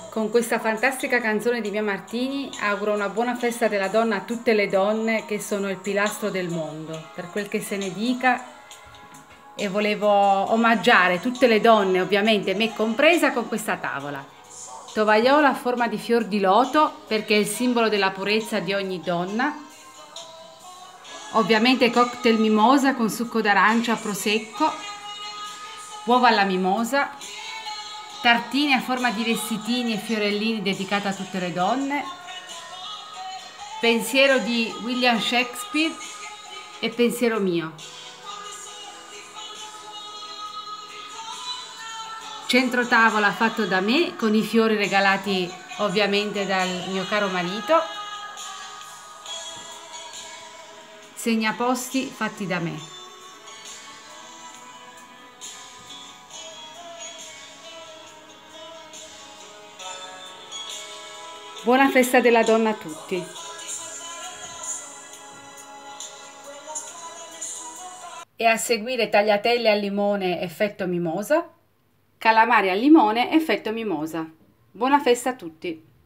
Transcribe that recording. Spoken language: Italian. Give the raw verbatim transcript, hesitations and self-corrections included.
Con questa fantastica canzone di Mia Martini auguro una buona festa della donna a tutte le donne che sono il pilastro del mondo, per quel che se ne dica, e volevo omaggiare tutte le donne, ovviamente me compresa, con questa tavola. Tovagliolo a forma di fior di loto perché è il simbolo della purezza di ogni donna. Ovviamente cocktail mimosa con succo d'arancia, prosecco, uova alla mimosa, tartine a forma di vestitini e fiorellini dedicata a tutte le donne, pensiero di William Shakespeare e pensiero mio. Centro tavola fatto da me con i fiori regalati ovviamente dal mio caro marito, segnaposti fatti da me. Buona festa della donna a tutti. E a seguire tagliatelle al limone effetto mimosa, calamari al limone effetto mimosa. Buona festa a tutti!